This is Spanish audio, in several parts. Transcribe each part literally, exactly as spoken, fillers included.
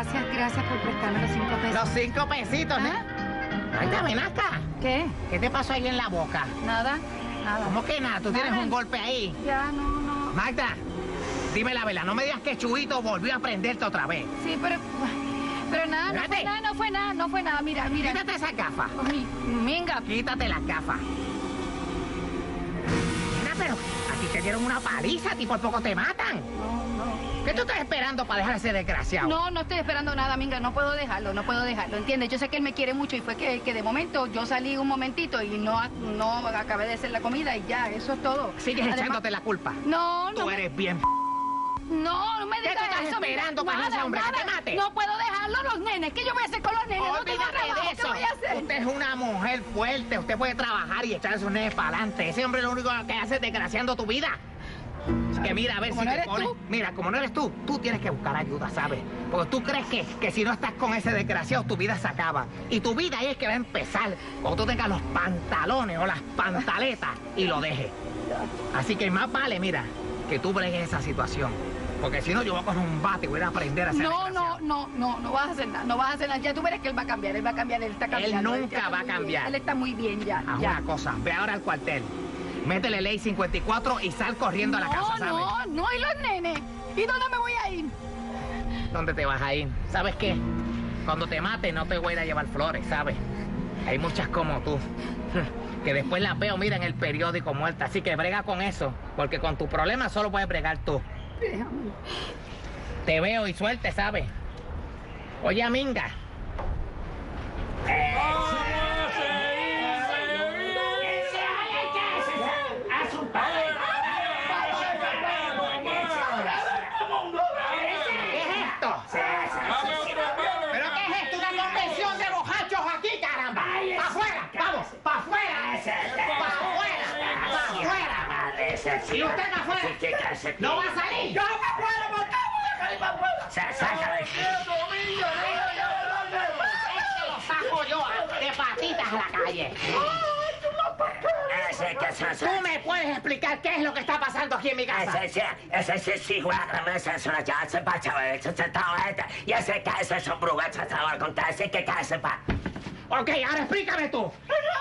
gracias, gracias por prestarme los cinco pesos. Los cinco pesitos, ¿eh? Magda, ven acá. ¿Qué? ¿Qué te pasó ahí en la boca? Nada, nada. ¿Cómo que nada? ¿Tú Nada. tienes un golpe ahí? Ya, no, no. Magda, dime la verdad, no me digas que Chubito volvió a prenderte otra vez. Sí, pero... Pero nada, no Espérate. fue nada, no fue nada, no fue nada. Mira, mira. Quítate esa gafa. Ay, minga. Quítate las gafas. Mira, pero a ti te dieron una paliza, a ti por poco te matan. No, no. ¿Qué tú estás esperando para dejar a ese desgraciado? No, no estoy esperando nada, minga. No puedo dejarlo, no puedo dejarlo. ¿Entiendes? Yo sé que él me quiere mucho y fue que, que de momento yo salí un momentito y no, no acabé de hacer la comida y ya, eso es todo. Sigues Además- echándote la culpa. No, no. Tú me- eres bien... No, no me ¿Qué digas tú estás eso, mira. esperando para Nada, ese hombre que te nada. mate? No puedo dejarlo los nenes. ¿Qué yo voy a hacer con los nenes? No tengo Olvídate trabajo. de ¿Qué eso. voy a hacer? Usted es una mujer fuerte. Usted puede trabajar y echar a sus nenes para adelante. Ese hombre lo único que hace es desgraciando tu vida. Así que mira, a ver ¿Como si no te eres pones... tú? Mira, como no eres tú, tú tienes que buscar ayuda, ¿sabes? Porque tú crees que, que si no estás con ese desgraciado, tu vida se acaba. Y tu vida ahí es que va a empezar cuando tú tengas los pantalones o las pantaletas y lo dejes. Así que más vale, mira, que tú bregues esa situación. Porque si no, yo voy a coger un bate y voy a ir a aprender a hacer No, no, no, no, no vas a hacer nada, no vas a hacer nada. Ya tú verás que él va a cambiar, él va a cambiar, él está cambiando. nunca ya está va a muy bien. cambiar. Él está muy bien ya, Haz ya. una cosa, ve ahora al cuartel. Métele ley cincuenta y cuatro y sal corriendo a la casa, ¿sabes? No, no, no, y los nenes. ¿Y dónde me voy a ir? ¿Dónde te vas a ir? ¿Sabes qué? Cuando te mate no te voy a ir a llevar flores, ¿sabes? Hay muchas como tú, que después las veo, mira, en el periódico muerta. Así que brega con eso, porque con tu problema solo puedes bregar tú. Déjame. Te veo y suerte, ¿sabes? Oye, Minga. ¿Qué es esto? ¿Pero qué es esto? ¿Una convención de bojachos aquí, caramba? ¡Pa' afuera! ¡Vamos! ¡Pa' afuera! ¡Pa' afuera! ¡Pa' afuera! ¿Y usted pa' afuera? ¡No va a salir! ¡Yo pa' afuera! ¿Por qué voy a salir pa' afuera? ¡Sácame! Este lo saco yo de patitas a la calle. ¿Tú me puedes explicar qué es lo que está pasando aquí en mi casa? Ok, ahora explícame tú.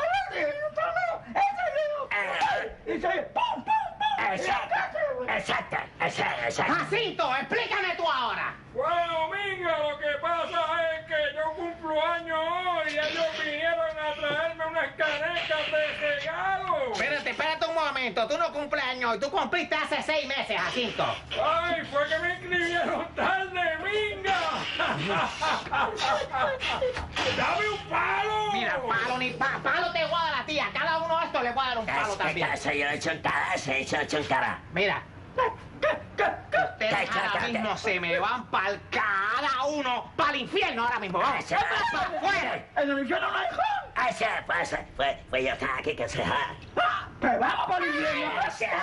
Jacinto, explícame tú ahora. Bueno, Minga, lo que pasa es que yo cumplo años hoy y ellos vinieron a traerme unas canecas de regalo. Espérate, espérate un momento. Tú no cumples años hoy, tú cumpliste hace seis meses, Jacinto. Ay, fue que me inscribieron tarde, Minga. ¡Dame un palo! Mira, palo ni pa, palo te voy a dar a ti. A cada uno de estos le voy a dar un palo también. Mira. Ustedes ahora mismo se me van para cada uno, para el infierno ahora mismo. Vamos, para afuera. En el infierno no hay jón. Pues vamos por el infierno.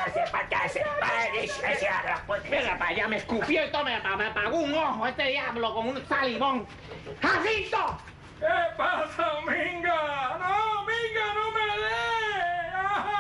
Mira para allá, me escupió y todo, me, me apagó un ojo este diablo con un salivón. ¡Jacinto! ¿Qué pasa, Minga? ¡No, Minga, no me dé!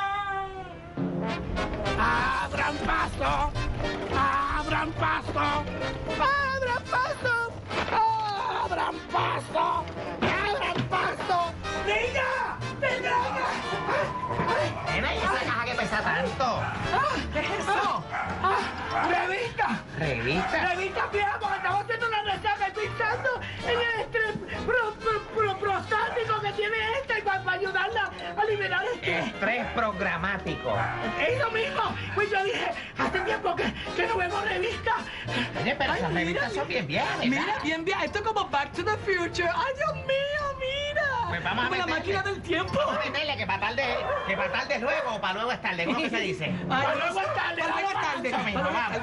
¡Ajá! ¡Abran paso! ¡Abran paso! ¡Abran paso! ¡Abran paso! ¡Abran paso! ¡Venga! ¡Venga! Nena, ¿y esa caja que pesa tanto? ¿Qué es eso? ¡Ah! ¡Revista! ¿Revista? ¡Revista vieja! Porque estamos haciendo una resaca y pensando en el estrés pro, pro, pro- prostático que tiene esta y para, para ayudarla a liberar este. Estrés programático. Es lo mismo. Pues yo dije, hace tiempo que, que no vemos revista. Oye, pero Ay, esas mira, revistas son bien viejas, Mira, ¿verdad? bien, bien. Esto es como Back to the Future. ¡Ay, Dios mío, mira! Pues vamos a como la meterle. máquina del tiempo. Vamos a meterle que para tarde, que para tarde luego o para luego es tarde. ¿Cómo que se dice? Ay, para luego es tarde, Para luego es tarde. Eso mismo, vamos.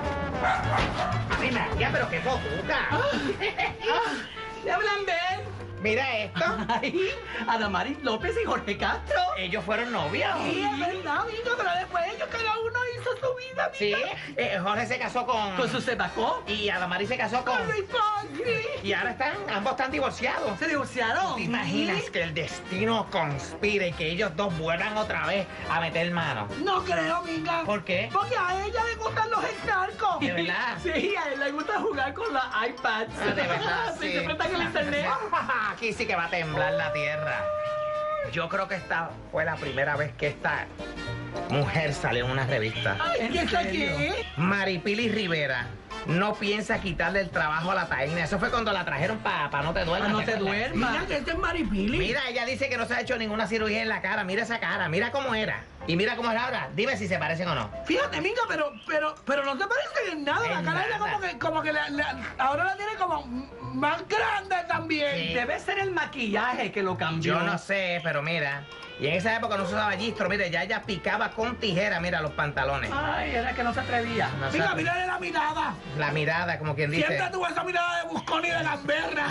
Mira, ya, pero qué fotuca. ¿Le hablan de él? Mira esto. Ay, Adamaris López y Jorge Castro. Ellos fueron novios. Sí, es verdad, amiga, pero después ellos cada uno hizo su vida, amiga. Sí, eh, Jorge se casó con... Con su Sebacó. Y Adamaris se casó con... Con Luis Fonsi. Y ahora están, ambos están divorciados. Se divorciaron. ¿Te imaginas que el destino conspire y que ellos dos vuelvan otra vez a meter mano? No creo, amiga. ¿Por qué? Porque a ella le gustan los esnarcos. ¿De verdad? Sí, a él le gusta jugar con la iPad. Ah, de verdad, sí. Siempre está en el internet. Aquí sí que va a temblar la tierra. Yo creo que esta fue la primera vez que esta mujer salió en una revista. Ay, ¿En ¿qué es serio? aquí? Maripili Rivera no piensa quitarle el trabajo a la taína. Eso fue cuando la trajeron para pa No Te Duermas. Pa' No Te ¿acuerdas? Duermas. Mira que este es Maripili. Mira, ella dice que no se ha hecho ninguna cirugía en la cara. Mira esa cara, mira cómo era. Y mira cómo es ahora. Dime si se parecen o no. Fíjate, amiga, pero, pero, pero no te parece en nada. La En cara de ella nada. como que, como que la- la- ahora la tiene como más grande también. Sí. Debe ser el maquillaje que lo cambió. Yo no sé, pero mira. Y en esa época no se usaba gistro. Mire, ya ella picaba con tijera, mira, los pantalones. Ay, era que no se atrevía. No sé. Mira, mírale la mirada. La mirada, como quien dice. Siempre tuvo esa mirada de buscón y de gamberra.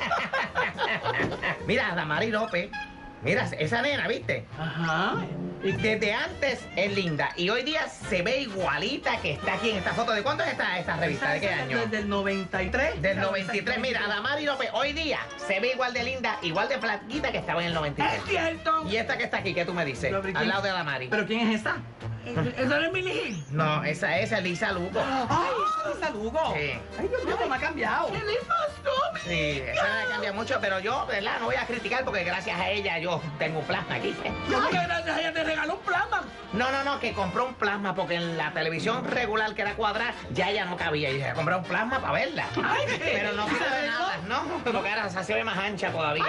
Mira, Adamaris López. Mira, esa nena, ¿viste? Ajá. Y desde antes es linda. Y hoy día se ve igualita que está aquí en esta foto. ¿De cuándo es esta, esta revista? ¿De qué año? Desde el noventa y tres. Del noventa y tres. Mira, Adamaris López hoy día se ve igual de linda, igual de flaquita que estaba en el noventa y Es tres. cierto. Y esta que está aquí, ¿qué tú me dices? Pero, ¿quién- Al lado de Adamaris. ¿Pero quién es esa? ¿Eso no es Milly Gil? No, esa es Elisa Lugo. Ay, esa es Lugo. Sí. Ay, Dios mío, cómo ha cambiado. ¿Qué le pasó? Sí, esa no cambia mucho, pero yo, ¿verdad? No voy a criticar porque gracias a ella yo tengo un plasma aquí. ¿Cómo que gracias a ella te regaló un plasma? No, no, no, que compró un plasma porque en la televisión regular que era cuadrada ya ella no cabía. Y dije, compré un plasma para verla. Pero no se ve nada, ¿no? Porque ahora se ve más ancha todavía.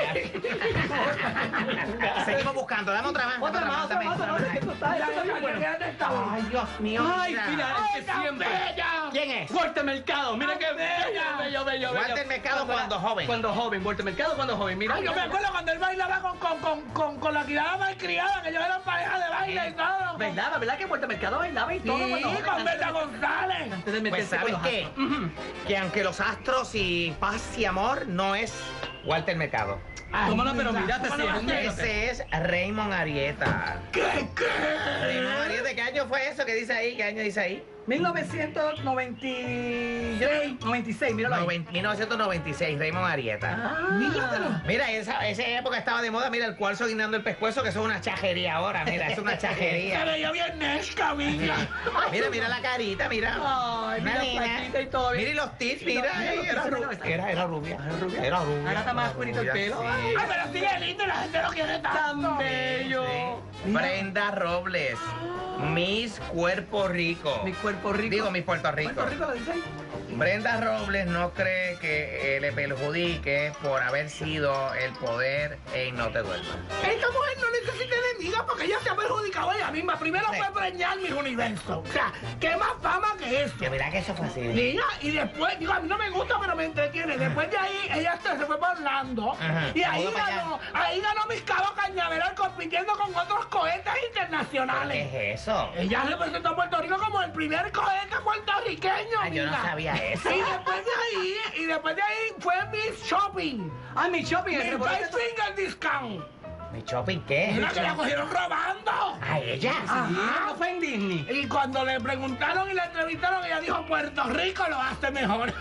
Seguimos buscando, dame otra más. dame Otra más, otra dame, más, otra más. dame. Esto está, esto está bien bueno. Ay, Dios mío. Ay, mira, ¡Ay, es que tan siempre. bella! ¿Quién es? Walter Mercado, mira Ay, qué bella. bello, bello, bello. Walter Mercado cuando joven. Cuando joven, Walter Mercado cuando joven, mira. Ay, yo me acuerdo cuando él bailaba con, con, con, con, con la criada malcriada, que ellos eran pareja de baile y todo. ¿Verdad? ¿Verdad que Walter Mercado bailaba y todo? Sí, cuando joven, con antes Berta de- González. Antes de Pues meterse con ¿sabes los qué? astros. Ujú. Que aunque los astros y paz y amor no es Walter Mercado. ¿Cómo no? Pero mira, ¿Cómo si no es va a un ser? negro. Ese es Raymond Arieta. ¿Qué, qué? Raymond Arieta, ¿qué año fue eso? ¿Qué dice ahí? ¿Qué año dice ahí? mil novecientos noventa y seis. noventa y seis, míralo ahí. Noven- mil novecientos noventa y seis, Raymond Arieta. Ah. Míratelo. Mira, esa, esa época estaba de moda, mira, el cuarzo guinando el pescuezo, que eso es una chajería ahora, mira, es una Se chajería. veía bien nesca, amiga. Mira, mira la carita, mira. Ay, Una mira, nena. flaquita y todo bien. Mira y los tits, mira, Mira los eh, era, tits, ru- mira, era, era rubia. ¿Era rubia? Era rubia. Ahora está más era oscurito el rubia, pelo. sí. Ay, Ay, pero sigue lindo y la gente lo quiere tanto. Tan bello. Sí. Brenda Robles, Miss Cuerpo Rico. Mi cuerpo rico. Digo, Miss Puerto Rico. Puerto Rico lo dice ahí. Brenda Robles no cree que eh, le perjudique por haber sido el poder en No Te Duermas. Esta mujer no necesita enemigas porque ella se ha perjudicado ella misma. Primero Sí. fue preñar mi universo. O sea, ¿qué más fama que eso? Que mira que eso fue así. Mira, y después, digo, a mí no me gusta, pero me entretiene. Después de ahí, ella se, se fue por Orlando. Ajá. Y ahí Mudo para ganó, ahí ganó Mis Cabo Cañaveral compitiendo con otros cohetes internacionales. ¿Qué es eso? Ella representó a Puerto Rico como el primer cohete puertorriqueño, Ay, yo no amiga. sabía eso. Y después de ahí, y después de ahí fue Miss Shopping. Ay, mi shopping. el Mi revolver Best de- Finger Discount. ¿Mi shopping qué? Mira que la cogieron robando. ¿A ella? Sí, no fue en Disney. Y cuando le preguntaron y le entrevistaron, ella dijo, Puerto Rico lo hace mejor.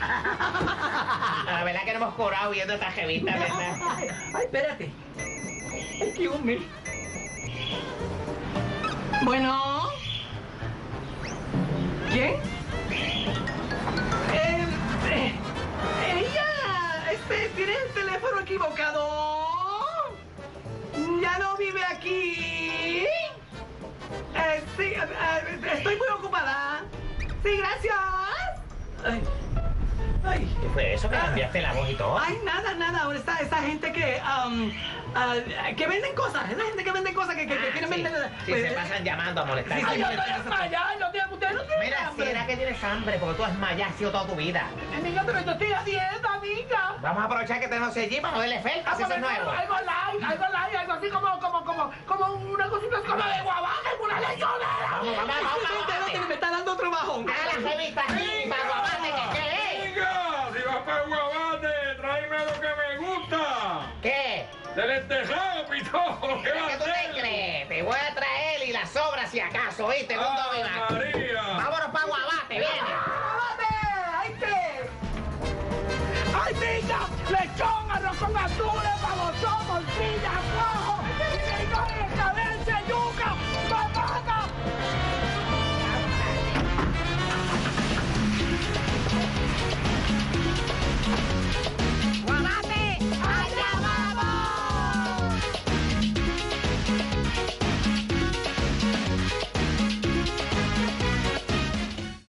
La verdad que no hemos cobrado viendo esta revista, ¿verdad? Ay, ay, espérate. Excuse me. Bueno. ¿Quién? Eh, eh, ella, este, tiene el teléfono equivocado. Ya no vive aquí. Eh, sí, eh, eh, estoy muy ocupada. Sí, gracias. Ay, ay. ¿Qué fue eso? Que cambiaste la voz y todo. Ay, nada, nada. Ahora está esa gente que, um, ah, que venden cosas. Esa gente que vende cosas que, que, que Ah, quieren sí. vender. Sí, pues, se pasan llamando a molestar. Sí, Ay, sí, yo sí, estoy sí, sí. desmayada y no tiene, ustedes no tienen Mira, hambre. ¿será que tienes hambre? Porque tú has mayado toda tu vida. Amiga, pero yo estoy a dieta, amiga. Vamos a aprovechar que tenemos allí para no darle oferta, si eso es nuevo. Algo light, algo light, algo así como, como, como, como una cosita así como de guabaja, una leyonera. Vamos, vamos, vamos, Espérate, vamos. me está dando otro bajón. Haga la revista aquí, para guabate, que qué es. Venga, si vas para el guabate, tráeme lo que me gusta. ¿Qué ¡Del entejado, pitojo! ¿Qué va a hacer?